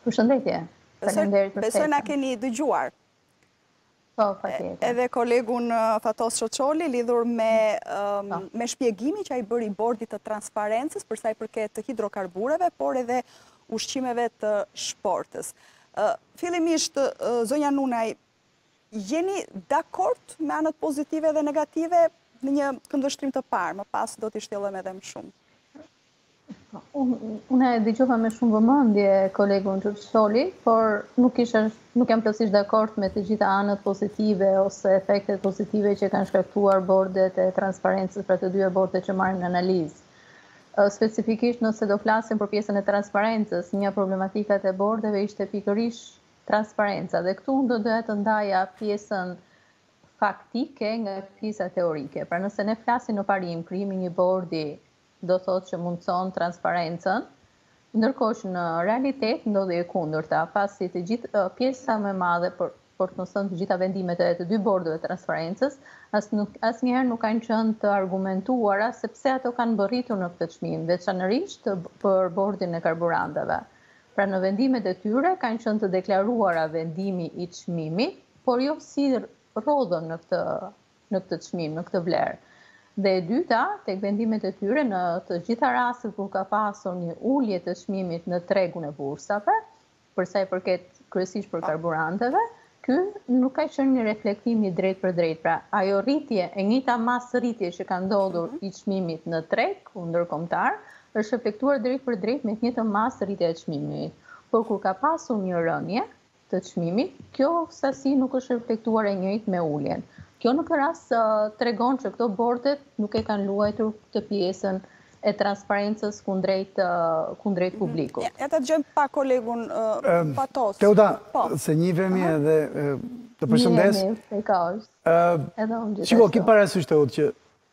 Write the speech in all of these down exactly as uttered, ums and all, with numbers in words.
Përshëndetje. Faleminderit për Besoj na ftesën. keni dëgjuar. Po, patjetër. Edhe kolegun Fatos Çoçoli lidhur me, um, me shpjegimi që ai bëri bordit të transparencës për sa i përket të hidrokarbureve, por edhe ushqimeve të shportës. Uh, fillimisht, uh, zonja Nunaj, jeni dakord me anët pozitive dhe negative në një këndvështrim të parë, më pas do t'i shtjellojmë edhe më shumë? Unë e dëgjova me shumë vëmendje kolegun Çoçoli, por nuk isha nuk jam plotësisht dakord me të gjitha anët pozitive ose efektet pozitive që kanë shkaktuar bordet e transparencës për të dyja bordet që marrin në analizë. Specifikisht nëse do flasim për pjesën e transparencës, një problematikat e bordeve ishte pikërisht transparenca dhe këtu do doja të ndaja pjesën faktike nga pjesa teorike. Pra nëse ne flasim në parim, krijimi i një bordi do thotë që mundson transparencën, ndërkohë që në realitet ndodhi e kundërta, pasi të gjithë pjesa më e madhe për për të mësuar të gjitha vendimet e të dy bordeve të transparencës, as nuk asnjëherë nuk kanë qenë të argumentuara sepse ato kanë bërritur në këtë çmim, veçanërisht për bordin e karburanteve. Pra në vendimet e tyre kanë qenë të deklaruara vendimi i çmimit, por jo si rrodhën në këtë në këtë çmim, në këtë vlerë. Dhe e dyta, tek vendimet e tyre në të gjitha rastet kur ka pasur një ulje të çmimit në tregun e bursave, për sa i përket kryesisht për karburanteve, ky nuk ka qenë një reflektim i drejtë për drejtë. Pra, ajo rritje, e njëjta masë rritje që ka ndodhur i çmimit në treg ndërkombëtar, është reflektuar drejt për drejt me të njëjtën masë rritje e çmimit. Por kur ka pasur një rënje të çmimit, kjo sasi nuk është reflektuar e njëjtë me uljen. Kjo në këtë rast uh, tregon që këto bordet nuk e kanë luajtur këtë pjesën e transparencës kundrejt uh, kundrejt publikut. Ja ta dëgjojmë pa kolegun uh, Fatos. Teuda, se njihemi edhe uh, të përshëndes. Njihemi, ka është. Edhe unë gjithashtu. Shiko, ki parasysh Teud që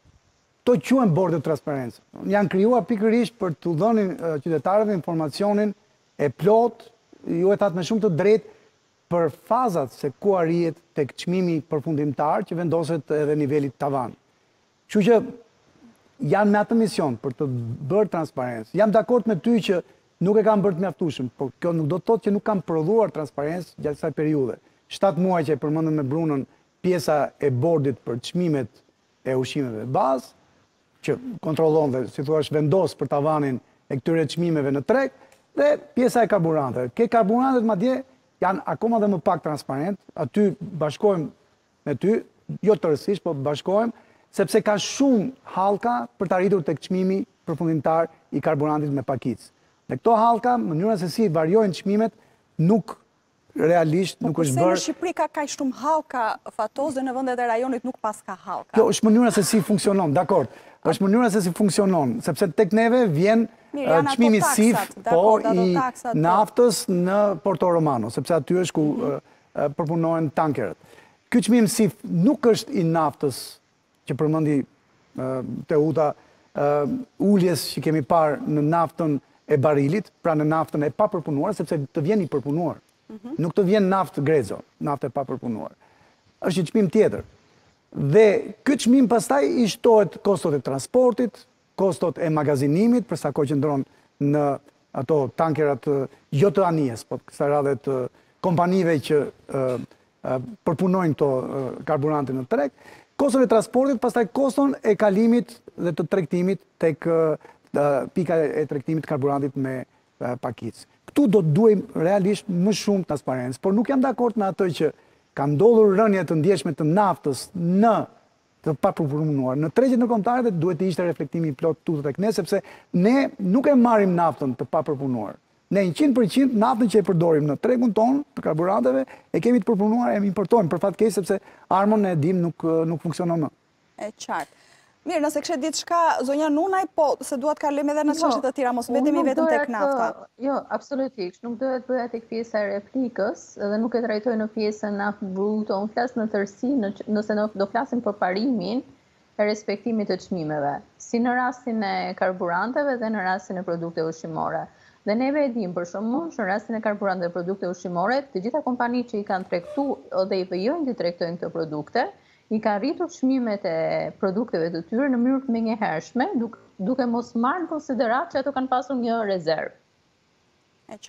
to quhen bordet të transparencës. Janë krijuar pikërisht për t'u dhënë uh, qytetarëve informacionin e plot, ju e thatë me shumë të drejtë për fazat se ku arrihet tek çmimi përfundimtar që vendoset edhe nivelit tavan. Kështu që janë me atë mision për të bërë transparencë. Jam dakord me ty që nuk e kanë bërë të mjaftueshëm, por kjo nuk do të thotë që nuk kanë prodhuar transparencë gjatë kësaj periudhe. shtatë muaj që e përmendëm me Brunën, pjesa e bordit për çmimet e ushqimeve bazë, që kontrollon dhe si thua vendos për tavanin e këtyre çmimeve në treg, dhe pjesa e karburanteve. Ke karburantet madje janë akoma dhe më pak transparent, aty bashkojmë me ty, jo tërësisht, po bashkojmë, sepse ka shumë hallka për të arritur tek çmimi përfundimtar i karburantit me pakicë. Dhe këto hallka, mënyra se si variojnë çmimet, nuk realisht nuk është bërë. Pse në Shqipëri ka kaq shumë hallka Fatos dhe në vendet e rajonit nuk pas ka hallka? Kjo është mënyra se si funksionon, dakord. Është mënyra se si funksionon, sepse tek neve vjen çmimi sif po i naftës në Porto Romano, sepse aty është ku përpunohen tankerët. Ky çmim sif nuk është i naftës që përmendi Teuta, uljes që kemi parë në naftën e barilit, pra në naftën e papërpunuar, sepse të vjen i përpunuar. Nuk të vjen naftë grezo, naftë e papërpunuar. Është një çmim tjetër. Dhe ky çmim pastaj i shtohet kostot e transportit, kostot e magazinimit, për sa kohë që ndron në ato tankerat jo të anijes, po kësaj radhe të kompanive që përpunojnë këto karburante në treg, koston e transportit, pastaj koston e kalimit dhe të tregtimit tek pika e tregtimit të karburantit me pakicë. Këtu do të duajmë realisht më shumë transparencë, por nuk jam dakord me atë që ka ndodhur rënje të ndjeshme të naftës në të papërpunuar. Në tregjet ndërkombëtare duhet të ishte reflektimi i plot tutje tek ne, sepse ne nuk e marrim naftën të papërpunuar. Ne njëqind përqind naftën që e përdorim në tregun tonë të karburanteve e kemi të përpunuar e importojmë, për fat keq sepse armën e dim nuk nuk funksionon më. E qartë. Mirë, nëse kështë diçka, zonja Nunaj, po, se duat kalojmë edhe në çështje të tjera, mos mbetemi vetëm tek nafta. Jo, absolutisht, nuk dohet bëja tek pjesa e replikës, dhe nuk e trajtoj në pjesën naftë bruto, unë flas në tërësi, nëse do flasim për parimin e respektimit të çmimeve, si në rastin e karburanteve dhe në rastin e produkteve ushqimore. Dhe neve e dim për shembull, në rastin e karburanteve dhe produkte ushqimore, të gjitha kompanitë që i kanë tregtuar dhe i vijojnë të tregtojnë këto produkte, i ka rritur çmimet e produkteve të tyre në mënyrë të menjëhershme, duke mos marrë në konsiderat që ato kanë pasur një rezervë. E qartë.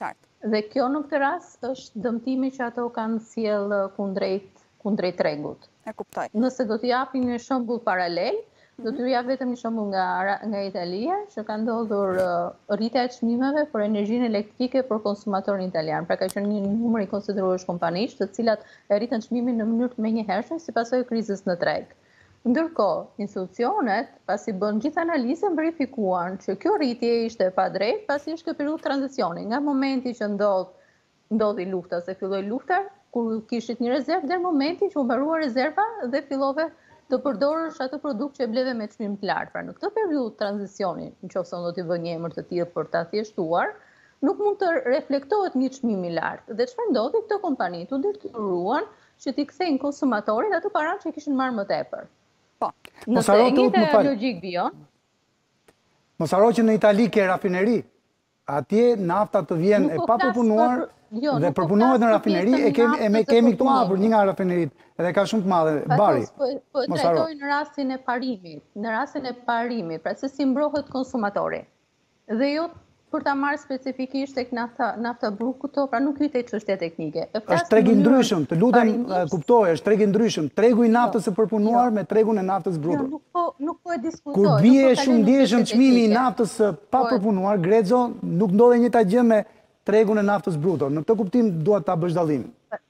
Dhe kjo në këtë rast është dëmtimi që ato kanë sjellë kundrejt kundrejt tregut. E kuptoj. Nëse do t'i japim një shembull paralel, do t'ju jap vetëm një shembull nga nga Italia, që ka ndodhur uh, rritja e çmimeve për energjinë elektrike për konsumatorin italian. Pra ka qenë një numër i konsiderueshëm kompanish, të cilat e rritën çmimin në mënyrë të menjëhershme si pasojë e krizës në treg. Ndërkohë, institucionet, pasi bën gjithë analizën, verifikuan që kjo rritje ishte pa drejt, pasi është ky periudhë tranzicioni, nga momenti që ndodh ndodhi lufta, se filloi lufta, kur kishit një rezervë, deri momenti që u mbarua rezerva dhe fillove të përdorësh atë produkt që e bleve me çmim të lartë. Pra në këtë periudhë tranzicioni, nëse do t'i vë një emër të tillë për ta thjeshtuar, nuk mund të reflektohet një çmim i lartë. Dhe çfarë ndodhi, këto kompani u detyruan që t'i kthejnë konsumatorit ato paratë që kishin marrë më tepër. Po. Nëse e njëjta logjik bion. Mos haro që në Itali ke rafineri. Atje nafta të vjen e pa përpunuar dhe përpunohet në rafineri, e kemi e me kemi këtu afër një nga rafinerit, edhe ka shumë të madhe, Bari. Po e trajtoj në rastin e parimit, në rastin e parimit, pra se si mbrohet konsumatori. Dhe jo për ta marrë specifikisht tek nafta nafta bruto, pra nuk hyj çështje teknike. Është treg i ndryshëm, të lutem kuptoj, është treg i ndryshëm. Tregu i naftës së përpunuar me tregun e naftës bruto. Nuk po nuk po e diskutoj. Kur bie shumë ndjeshëm çmimi i naftës së pa përpunuar, Grexo, nuk ndodhe njëjta gjë me tregun e naftës bruto. Në këtë kuptim dua ta bësh dallimin.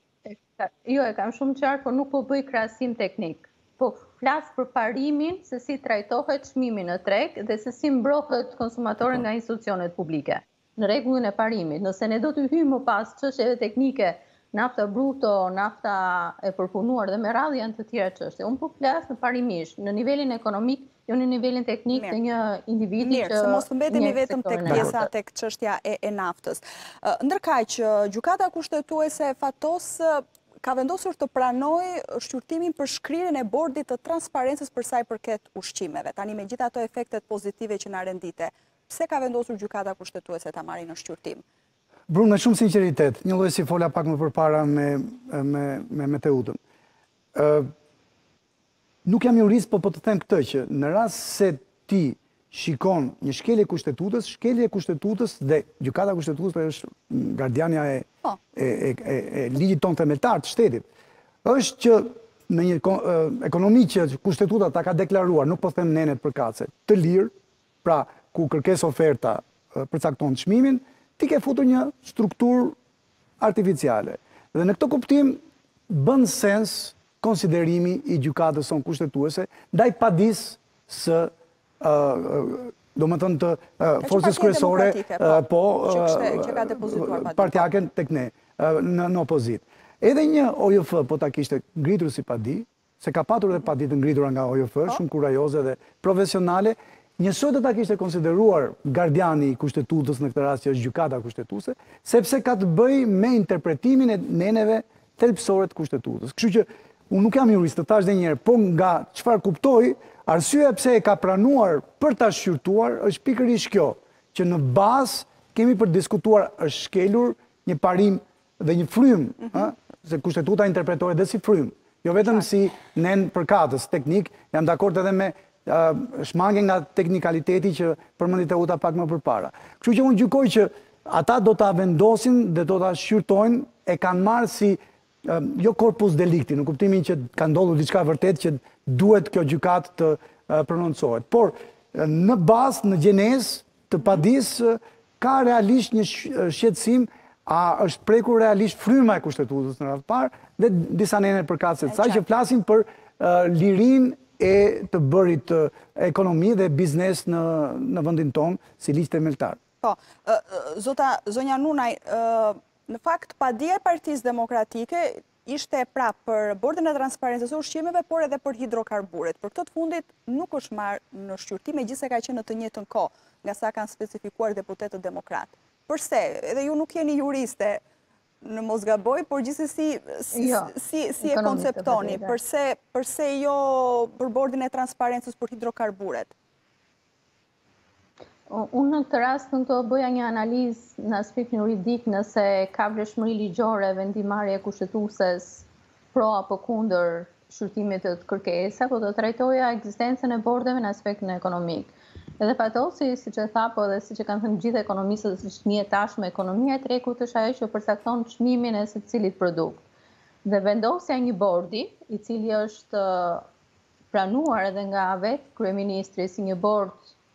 Jo, e kam shumë qartë, por nuk po bëj krahasim teknik. Po flas për parimin, se si trajtohet çmimi në treg dhe se si mbrohet konsumatori nga institucionet publike. Në rregullin e parimit, nëse ne do të hyjmë më pas çështjeve teknike, nafta bruto, nafta e përpunuar dhe me radhë janë të tjera çështje. Unë po flas në parimisht, në nivelin ekonomik, jo në nivelin teknik të një individi që... Mirë, se mos të mbetemi vetëm tek pjesa tek çështja e, e naftës. Ndërkaq, gjykata kushtetuese Fatos ka vendosur të pranojë shqyrtimin për shkrirjen e bordit të transparencës për sa i përket ushqimeve. Tani me gjithë ato efektet pozitive që na rendite, pse ka vendosur gjykata kushtetuese ta marrë në shqyrtim? Bruno, me shumë sinqeritet, një lloj si fola pak më përpara me me me Meteutën. Ë Nuk jam jurist, po po të them këtë që në rast se ti shikon një shkelje kushtetutës, shkelje kushtetutës dhe gjykata kushtetutës është gardiania e, oh. e, e, e, e ligjit tonë themeltar të shtetit. Është që në një ekonomi që kushtetuta ta ka deklaruar, nuk po them nenet përkatëse, të lirë, pra ku kërkes oferta përcakton çmimin, ti ke futur një strukturë artificiale. Dhe në këtë kuptim bën sens konsiderimi i gjykatës sonë kushtetuese ndaj padis së do më thënë të forcës kryesore po partjaken tek ne në opozit. Edhe një O J F po ta kishte ngritur si padi, se ka patur dhe padi të ngritura nga O J F, shumë kurajoze dhe profesionale, njësoj të ta kishte konsideruar gardiani i kushtetutës në këtë rast që është gjykata kushtetuese, sepse ka të bëj me interpretimin e neneve thelbësore të kustetutës. Kështu që unë nuk jam jurist, të thash dhe njerë, po nga çfarë kuptoj, arsyeja pse e ka pranuar për ta shqyrtuar është pikërisht kjo, që në bazë kemi për diskutuar është shkelur një parim dhe një frym, se kushtetuta interpretohet dhe si frym, jo vetëm si nen përkatës teknik, jam dakord edhe me shmange nga teknikaliteti që përmendit e uta pak më përpara. Kështu që unë gjykoj që ata do ta vendosin dhe do ta shqyrtojnë, e kanë marrë si jo corpus delicti, në kuptimin që ka ndodhur diçka vërtet që duhet kjo gjykat të prononcohet. Por në bazë, në gjenezë të padis, ka realisht një shqetësim, a është prekur realisht fryma e kushtetutës në radhë parë dhe disa nene përkatëse të saj që flasin për lirin e të bërit ekonomi dhe biznes në, në vendin tonë si ligj themeltar. Po, zota zonja Nunaj, në fakt, padia e Partisë Demokratike ishte pra për bordin e transparencës së ushqimeve, por edhe për hidrokarburet. Për këtë të fundit nuk është marrë në shqyrtim, megjithëse ka qenë në të njëjtën kohë, nga sa kanë specifikuar deputetët demokrat. Përse? Edhe ju nuk jeni juriste, në mos gaboj, por gjithsesi si, jo, si, si e konceptoni? Përse, përse jo për bordin e transparencës për hidrokarburet? Unë në këtë rast në të bëja një analizë në aspektin juridik nëse ka vlefshmëri ligjore vendimarrja e kushtetueses pro apo kundër shqyrtimit të kërkesës, apo do trajtoja ekzistencën e bordeve në aspektin ekonomik. Edhe Fatosi, si që tha, po dhe si që kanë thënë gjithë ekonomistët, është një tashme ekonomia e tregut është ajo që përcakton çmimin e secilit produkt. Dhe vendosja një bordi, i cili është pranuar edhe nga vetë kryeministri si një bord,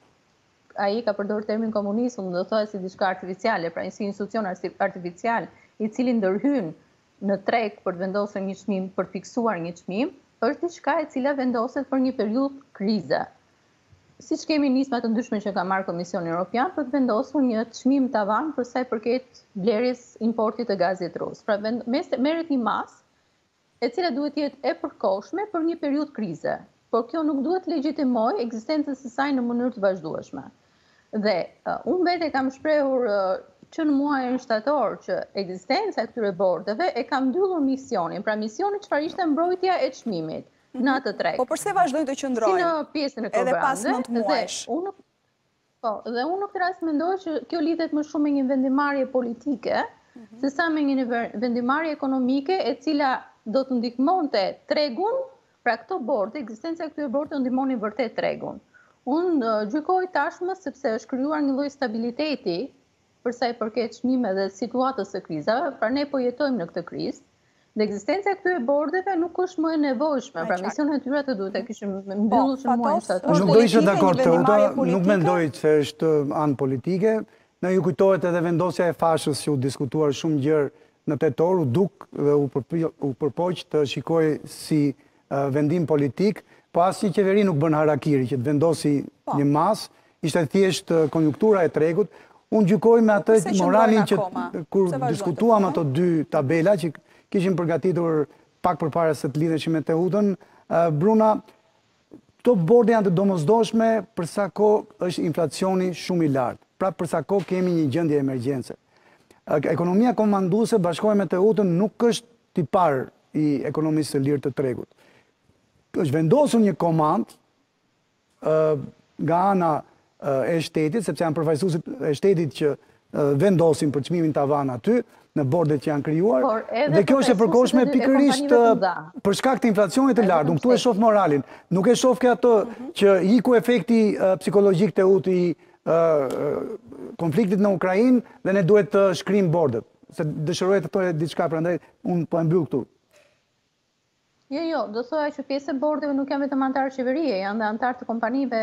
ai ka përdorur termin komunizëm, do thotë si diçka artificiale, pra si institucion artificial, i cili ndërhyn në treg për të vendosur një çmim, për të fiksuar një çmim, është diçka e cila vendoset për një periudhë krize. Siç kemi nisma të ndryshme që ka marrë Komisioni Evropian për të vendosur një çmim tavan për sa i përket blerjes importit të gazit rus. Pra merret një masë e cila duhet të jetë e përkohshme për një periudhë krize, por kjo nuk duhet legjitimojë ekzistencën e saj në mënyrë të vazhdueshme. Dhe uh, unë vetë kam shprehur uh, që në muajin shtator që ekzistenca e këtyre bordeve e ka mbyllur misionin. Pra misioni çfarë ishte mbrojtja e çmimit në atë treg. Po përse vazhdojnë të qëndrojnë? Si në pjesën e edhe pas nëntë muajsh. Unë, po, dhe unë në këtë rast mendoj që kjo lidhet më shumë me një vendimarrje politike, mm -hmm. se sa me një vendimarrje ekonomike e cila do të ndihmonte tregun, pra këto borde, ekzistenca e këtyre borde do ndihmonin vërtet tregun. Unë uh, gjykoj tashmë sepse është krijuar një lloj stabiliteti për sa i përket çmimeve dhe situatës së krizave, pra ne po jetojmë në këtë krizë. Dhe ekzistenca e këtyre bordeve nuk është më e nevojshme, pra misionet e tyre të duhet e kishim mbyllur në muajin shtator. Nuk do ishte dakord Teuta, nuk mendoj se është anë politike. Ne ju kujtohet edhe vendosja e fashës që u diskutuar shumë gjërë në tetor, u duk dhe u përpoq të shikoj si vendim politik, po asnjë qeveri nuk bën harakiri që të vendosi një masë, ishte thjesht konjunktura e tregut. Unë gjykoj me atë moralin që kur diskutuam ato dy tabela që kishim përgatitur pak përpara se të lidheshim me Teutën, Bruna, këto borde janë të domosdoshme për sa kohë është inflacioni shumë i lartë. Pra për sa kohë kemi një gjendje emergjence. Ekonomia komanduese, bashkoj me Teutën, nuk është tipar i ekonomisë së lirë të tregut. Është vendosur një komand nga ana e shtetit, sepse janë përfaqësuesit e shtetit që vendosin për çmimin tavan aty, në bordet që janë krijuar, dhe kjo është e përkohshme pikërisht për shkak të inflacionit të lartë. Unë këtu e shoh moralin. Nuk e shoh atë që iku efekti psikologjik Teuti i konfliktit në Ukrainë dhe ne duhet të shkrim bordet. Se dëshiroj të thojë diçka, prandaj unë po e mbyll këtu. Jo, jo, do thoya që pjesë e bordeve nuk janë vetëm antarë qeverie, janë dhe antarë të kompanive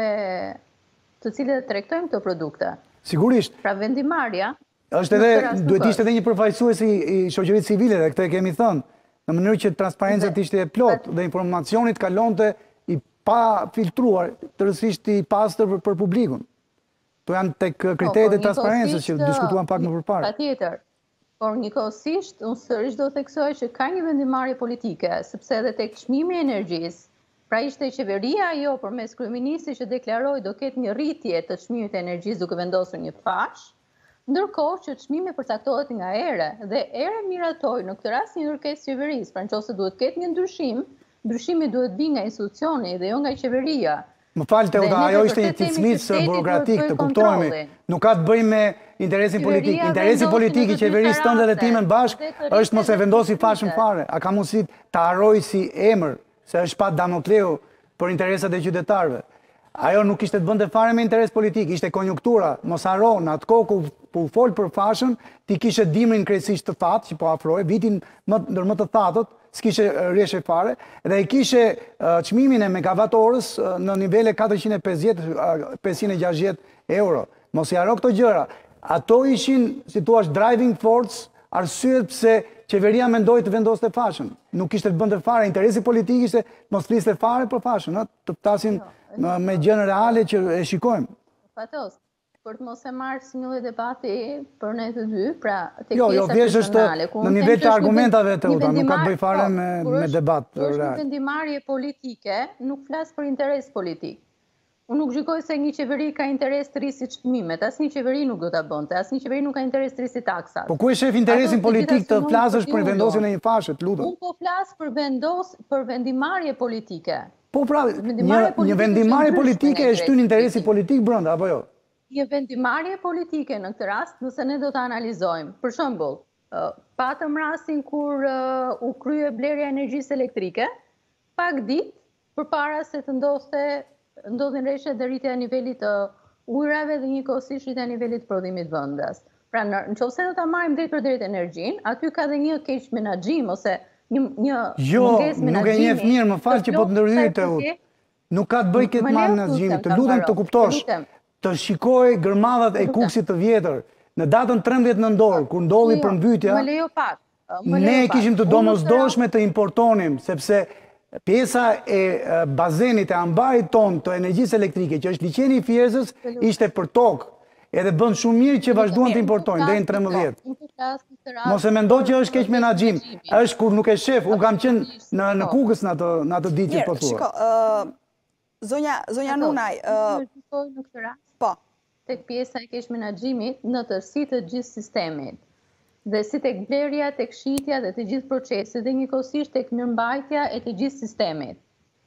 të cilët tregtojnë këto produkte. Sigurisht. Pra vendimarrja është edhe, duhet ishte edhe një përfaqësues i shoqërisë civile, dhe këtë e kemi thënë, në mënyrë që transparenca të ishte e plot dhe informacionit kalonte i pa filtruar, tërësisht i pastër për publikun. To janë tek kriteret e transparencës që diskutuan pak më përpara. Patjetër. Por njëkohësisht, unë sërish do të theksoj që ka një vendimarrje politike, sepse edhe tek çmimi i energjisë, pra ishte qeveria ajo përmes kryeministit që deklaroi do ketë një rritje të çmimit të energjisë duke vendosur një fash, ndërkohë që çmimi përcaktohet nga ere, dhe ere miratoi në këtë rast një kërkesë qeverisë, pra nëse duhet ketë një ndryshim, ndryshimi duhet vi nga institucioni dhe jo nga qeveria. Më falë Teuta, ajo ishte një ticmicë burokratik, të kuptohemi. Nuk ka të bëjë me interesin politik. Interesi politik i qeverisë tënde dhe timën bashkë është mos e vendosi fashën fare. A ka mundësi të harrojë si emër, se është pat Damokleu për interesat e qytetarëve. Ajo nuk ishte të bënde fare me interes politik, ishte konjunktura. Mos harro, në atë kohë ku u folë për fashën, ti kishe dimrin krejtësisht të thatë, që po afrojë, vitin ndër më të thatët, s'kishe rreshe fare, dhe i kishe çmimin e megawatt-orës në nivele katërqind e pesëdhjetë pesëqind e gjashtëdhjetë euro. Mos i harro këto gjëra. Ato ishin, si thua, driving force, arsyet pse qeveria mendoi të vendoste fashën. Nuk ishte të bënte fare, interesi politik ishte mos fliste fare për fashën, të ptasin me gjënë reale që e shikojmë. Fatos, për të mos e marrë si një debati për ne të dy, pra tek pjesa personale. Jo, jo, thjesht është në nivel të argumentave të uta, nuk ka të bëj fare me debat. Kur është një vendimarrje politike, nuk flas për interes politik. Unë nuk gjykoj se një qeveri ka interes të rrisi çmimet, asnjë qeveri nuk do ta bënte, asnjë qeveri nuk ka interes të rrisi taksat. Po ku e shef interesin politik të flasësh për vendosjen e një fashe, të lutem? Unë po flas për vendos për vendimarrje politike. Po pra, një vendimarrje politike e shtyn interesi politik brenda apo jo? Një vendimarrje politike në këtë rast, nëse ne do ta analizojmë. Për shembull, patëm rastin kur u krye blerja e energjisë elektrike, pak ditë përpara se të ndodhte ndodhin rreshtje dhe rritja e nivelit të ujrave dhe njëkohësisht rritja e nivelit të prodhimit vendas. Pra nëse do ta marrim drejt për drejt energjinë, aty ka dhe një keq menaxhim ose një një mungesë menaxhimi. Jo, nuk e njeh mirë, më fal që po të ndërhyj te u. Nuk ka të bëjë këtë menaxhim, të lutem të kuptosh. Të shikoj gërmadhat e kuksit të vjetër në datën trembëdhjetë nëntor, kur ndodhi përmbytja. Më lejo pak. Ne kishim të domosdoshme të importonim, sepse pjesa e bazenit e ambarit ton të energjisë elektrike, që është liçeni i Fierzës, ishte për tokë. Edhe bën shumë mirë që vazhduan të importojnë deri në trembëdhjetë. Mos e mendo që është keq menaxhim, është kur nuk e shef. Unë kam qenë në në Kukës në atë në atë ditë që po thua. Shiko, ë zonja zonja Nunaj, ë në këtë rast. Po. Tek pjesa e keq menaxhimit në tërësi të gjithë sistemit. Dhe si tek blerja, tek shitja dhe të gjithë procesit dhe njëkohësisht tek mirëmbajtja e të gjithë sistemit.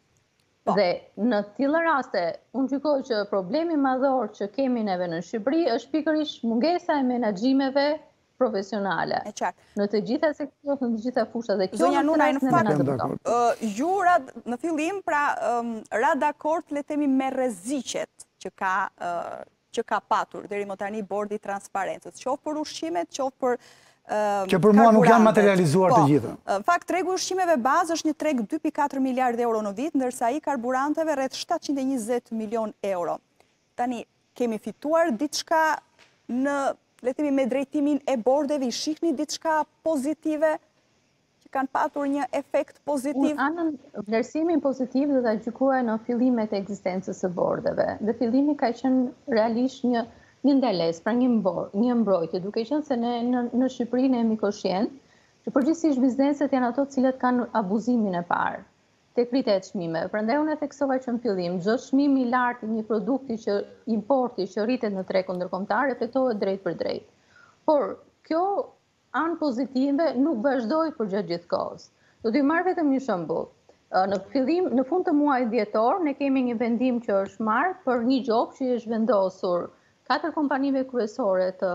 Dhe në tilla raste, unë gjykoj që problemi madhor që kemi neve në Shqipëri është pikërisht mungesa e menaxhimeve profesionale. E qartë. Në të gjitha sektorët, në të gjitha fushat dhe zonja Nunaj, në fakt, ju në fillim pra ra dakord le të themi me rreziqet që ka që ka patur deri më tani bordi i transparencës, qoftë për ushqimet, qoftë për që për mua nuk janë materializuar të gjitha. Në fakt, tregu ushqimeve bazë është një treg dy pikë katër miliardë euro në vit, ndërsa i karburanteve rreth shtatëqind e njëzet milion euro. Tani, kemi fituar diçka në, le të themi, me drejtimin e bordeve, i shihni diçka pozitive që kanë patur një efekt pozitiv? Unë anën vlerësimin pozitiv dhe ta gjykuar në fillimet e ekzistencës së bordeve. Dhe fillimi ka qenë realisht një një ndeles, pra një mbrojtje, duke qenë se ne në Shqipëri ne jemi koshient, që përgjithsisht bizneset janë ato të cilët kanë abuzimin e parë, tek rritja e çmimeve. Prandaj unë e theksova që në fillim, çdo çmim i lartë i një produkti që importi që rritet në tregun ndërkombëtar reflektohet drejt për drejt. Por kjo anë pozitive nuk vazhdoi për gjatë gjithë kohës. Do t'ju marr vetëm një shembull. Në fillim, në fund të muajit dhjetor, ne kemi një vendim që është marrë për një gjop që është vendosur katër kompanive kryesore të,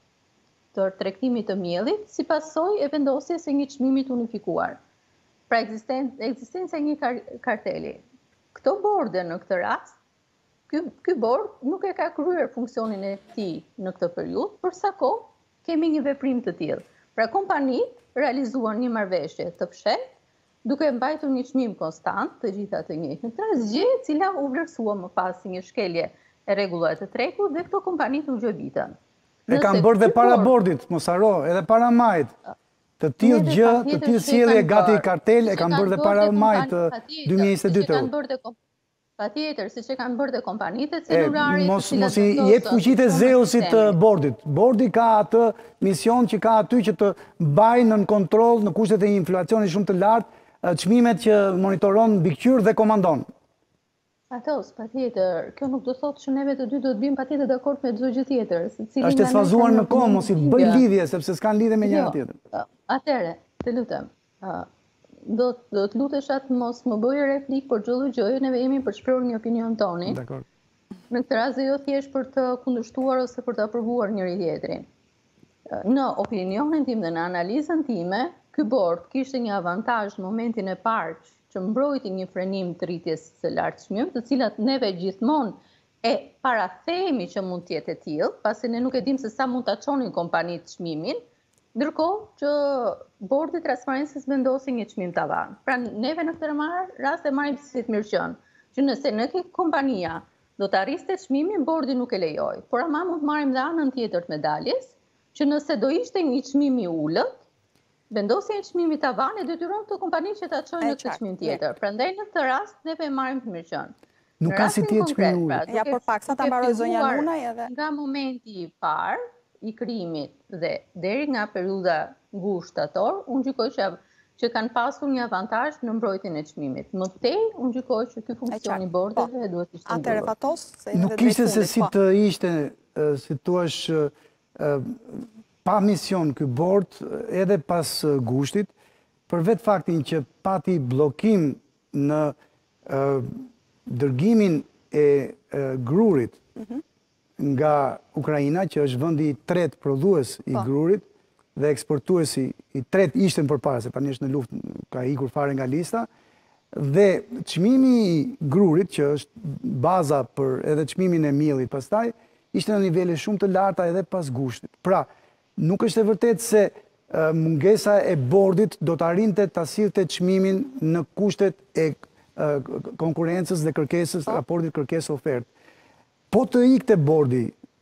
të tregtimit të miellit, si pasojë e vendosjes së një çmimi të unifikuar. Pra ekzistenca e një kar karteli. Këto borde në këtë rast, ky, ky bord nuk e ka kryer funksionin e tij në këtë periudhë, për sa kohë kemi një veprim të tillë. Pra kompanitë realizuan një marrëveshje të fshehtë, duke mbajtur një çmim konstant të gjitha të njëjtën, zgjidhje e cila u vlerësua më pas si një shkelje e rregulluar të tregut dhe këto kompani u gjobitën. E kanë bërë dhe para bordit, mos haro, edhe para majt. Të tillë gjë, të tillë sjellje gati kartel e kanë bërë dhe para majt dy mijë e njëzet e dy. Patjetër, siç e kanë bërë dhe kompanitë celulare. Mos mos i jep fuqitë Zeusit të bordit. Bordi ka atë mision që ka aty që të mbajë nën kontroll në kushtet e një inflacioni shumë të lartë çmimet që monitoron mbikëqyr dhe komandon. Atos, patjetër, kjo nuk do thotë që neve të dy do të bim patjetër dakord me çdo gjë tjetër. Është e sfazuar në kohë, mos i bëj lidhje, sepse s'kan lidhje me njëra tjetrën. Atëre, të lutem, do të lutesha të mos më bëjë replik për çdo gjë, neve jemi për të shprehur një opinion tonin. Dakor. Në këtë rast jo thjesht për të kundërshtuar ose për të aprovuar njëri tjetrin. Në opinionin tim dhe në analizën time, ky bord kishte një avantazh në momentin e parë që mbrojti një frenim të rritjes së lartë çmimit, të cilat neve gjithmonë e parathehemi që mund të jetë e tillë, pasi ne nuk e dim se sa mund ta çonin kompanitë çmimin, ndërkohë që bordi i transparencës vendosi një çmim tavan. Pra neve në këtë rast e marrim si të mirëqen, që nëse në këtë kompania do të arriste çmimin, bordi nuk e lejoi. Por ama mund të marrim dhe anën tjetër të medaljes, që nëse do ishte një çmim i ulët, vendosja e çmimit tavan e detyron këto kompani që ta çojnë në këtë çmim tjetër. Prandaj në këtë rast ne e marrim të mirëqen. Nuk ka si tjetë çmimi ulët. Ja për paksa ta mbaroj zonja Nunaj edhe. Nga momenti i parë i krijimit dhe deri nga periudha ngushtë shtator, unë gjykoj që që kanë pasur një avantazh në mbrojtjen e çmimit. Më tej, unë gjykoj që ky funksion i bordeve duhet të ishte. Atëre Fatos, se nuk ishte se si të ishte, si thua, pa mision ky bord edhe pas gushtit, për vetë faktin që pati blokim në dërgimin e grurit nga Ukraina, që është vendi i tretë prodhues i grurit dhe eksportuesi i tretë ishte më përpara, se tani është në luftë, ka ikur fare nga lista, Dhe çmimi i grurit, që është baza për edhe çmimin e miellit pastaj, ishte në nivele shumë të larta edhe pas gushtit. Pra, nuk është e vërtet se mungesa e bordit do të arrinte ta sillte çmimin në kushtet e konkurrencës dhe kërkesës, raportit kërkesë-ofertë. Po të ikte bordi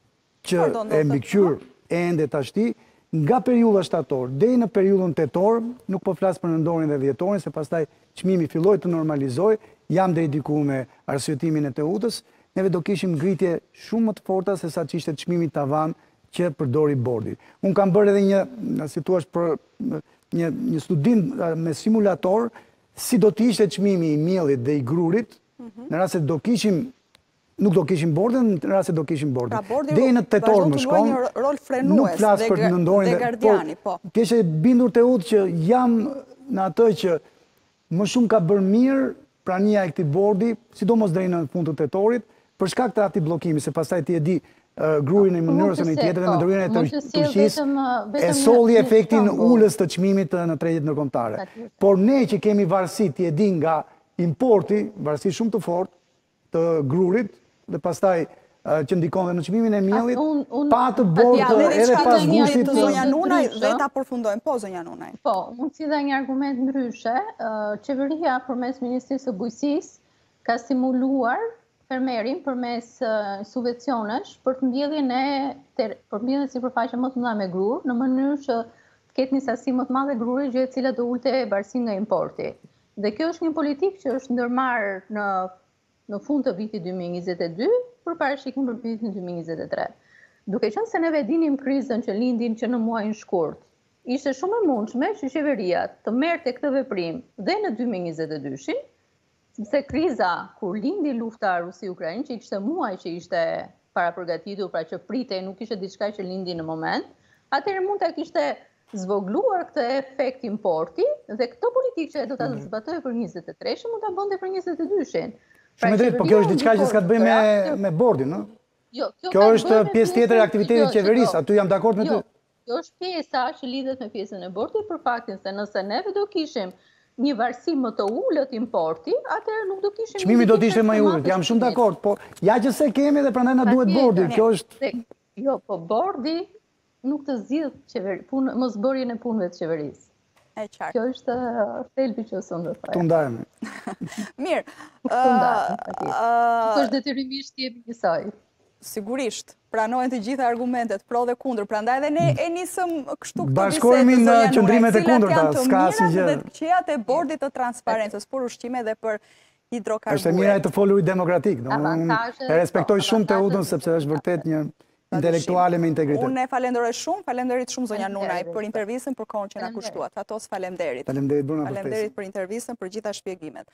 që e mbikëqyr ende tashti, nga periudha shtator deri në periudhën tetor, nuk po flas për nëndorin dhe dhjetorin, se pastaj çmimi filloi të normalizojë, jam deri diku me arsyetimin e Teutës, neve do kishim ngritje shumë më të forta se sa që ishte çmimi tavan që përdori bordi. Unë kam bërë edhe një, si thua, për një, një studim me simulator, si do të ishte çmimi i miellit dhe i grurit, në rast se do kishim nuk do kishim bordin, në rrasë do kishim bordin. Pra bordi vazhdo të luaj një rol frenues dhe gardiani, po. Ti je bindur Teut që jam në atë që më shumë ka bërë mirë prania e këtij bordi, sidomos deri në fund të tetorit, për shkak të atij bllokimi, se pastaj ti e di grurin në mënyrës së një tjetër në ndërhyrjen e Turqisë, e solli efektin ulës të çmimit në tregjet ndërkombëtare. Por ne që kemi varësi, ti e di, nga importi, varësi shumë të fortë të grurit, dhe pastaj që ndikon dhe në çmimin e miellit, pa të bordë edhe pas gushtit të zonja Nunaj dhe ta përfundojmë. Po, zonja Nunaj. Po, mund si dhe një argument ndryshe, qeveria përmes Ministrisë së Bujqësisë ka stimuluar fermerin përmes subvencionesh për të mbjelljen e për mbjelljen sipërfaqe më të mëdha me grur, në mënyrë që të ketë një sasi më të madhe gruri, gjë e cila do ulte barësinë nga importi. Dhe kjo është një politikë që është ndërmarrë në në fund të vitit dy mijë e njëzet e dy, për parashikim për vitin dy mijë e njëzet e tre. Duke qenë se neve dinim krizën që lindin që në muajin shkurt, ishte shumë e mundshme që qeveria të merrte këtë veprim dhe në dy mijë e njëzet e dy-shin, sepse kriza kur lindi lufta Rusi-Ukrainë, që ishte muaj që ishte para përgatitur, pra që pritej, nuk ishte diçka që lindi në moment, atëherë mund ta kishte zvogluar këtë efekt importi dhe këtë politikë që do ta zbatojë për njëzet e tre-shin, mund ta bënte për njëzet e dy-shin. Shumë drejt, po kjo është diçka që s'ka të bëjë me bordin, no? Kjo është pjesë tjetër e aktivitetit qeverisë, aty jam dakord me ty. Kjo është pjesa që lidhet me pjesën e bordit për faktin se nëse neve do kishim një varësi më të ulët importi, atëherë nuk do kishim. Çmimi do të ishte më i ulët, jam shumë dakord, po ja që se kemi dhe prandaj na duhet bordi. Kjo është Jo, po bordi nuk të zgjidh mosbërjen e punëve të qeverisë. Kjo është thelbi që unë do të Të ndajemi. Mirë. Nuk është detyrimisht jemi njësoj. Sigurisht, pranojnë të gjitha argumentet pro dhe kundër, prandaj dhe ne e nisëm kështu këtë bisedë, bashkohemi në qëndrimet e kundërta, s'ka asgjë. Dhe qejat e bordit të transparencës për ushqime dhe për hidrokarburë. Është e mira e të folurit demokratik. Unë e respektoj shumë Teutën sepse është vërtet një intelektuale me integritet. Unë e falenderoj shumë, falenderit shumë zonja Nunaj për intervistën, për kohën që na kushtuat. Fatos, faleminderit. Faleminderit Bruna për Faleminderit për intervistën, për gjitha shpjegimet.